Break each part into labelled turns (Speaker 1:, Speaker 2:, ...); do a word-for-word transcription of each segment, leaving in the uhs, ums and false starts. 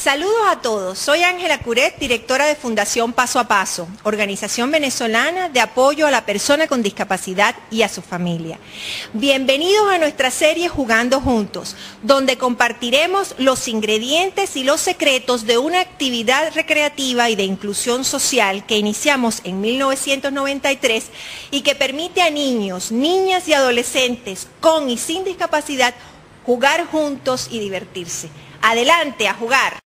Speaker 1: Saludos a todos, soy Ángela Curet, directora de Fundación Paso a Paso, organización venezolana de apoyo a la persona con discapacidad y a su familia. Bienvenidos a nuestra serie Jugando Juntos, donde compartiremos los ingredientes y los secretos de una actividad recreativa y de inclusión social que iniciamos en mil novecientos noventa y tres y que permite a niños, niñas y adolescentes con y sin discapacidad jugar juntos y divertirse. Adelante a jugar.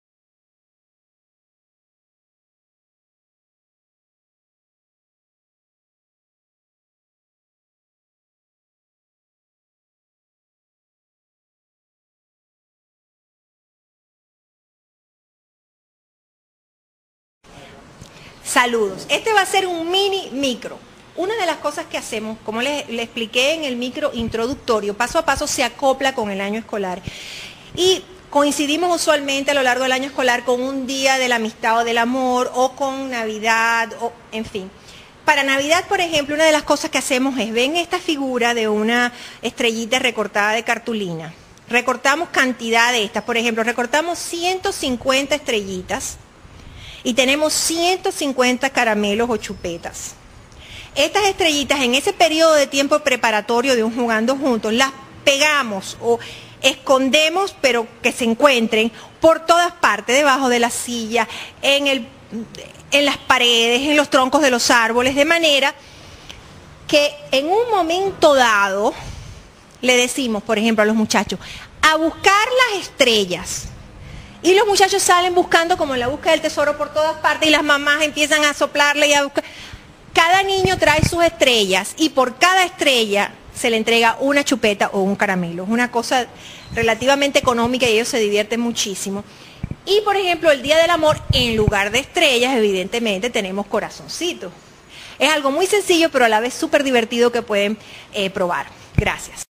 Speaker 1: Saludos. Este va a ser un mini micro. Una de las cosas que hacemos, como les, les expliqué en el micro introductorio, paso a paso se acopla con el año escolar. Y coincidimos usualmente a lo largo del año escolar con un día de la amistad o del amor, o con Navidad, o en fin. Para Navidad, por ejemplo, una de las cosas que hacemos es, ven esta figura de una estrellita recortada de cartulina. Recortamos cantidad de estas, por ejemplo, recortamos ciento cincuenta estrellitas y tenemos ciento cincuenta caramelos o chupetas. Estas estrellitas en ese periodo de tiempo preparatorio de un jugando juntos, las pegamos o escondemos, pero que se encuentren por todas partes, debajo de la silla, en, el, en las paredes, en los troncos de los árboles, de manera que en un momento dado le decimos, por ejemplo, a los muchachos, a buscar las estrellas. Y los muchachos salen buscando como en la búsqueda del tesoro por todas partes y las mamás empiezan a soplarle y a buscar. Cada niño trae sus estrellas y por cada estrella se le entrega una chupeta o un caramelo. Es una cosa relativamente económica y ellos se divierten muchísimo. Y por ejemplo, el Día del Amor, en lugar de estrellas, evidentemente tenemos corazoncitos. Es algo muy sencillo, pero a la vez súper divertido que pueden eh, probar. Gracias.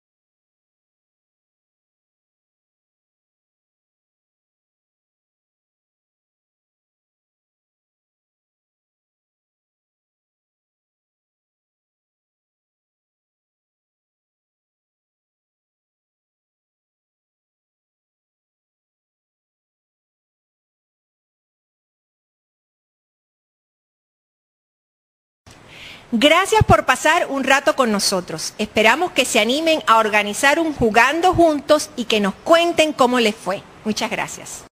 Speaker 1: Gracias por pasar un rato con nosotros. Esperamos que se animen a organizar un Jugando Juntos y que nos cuenten cómo les fue. Muchas gracias.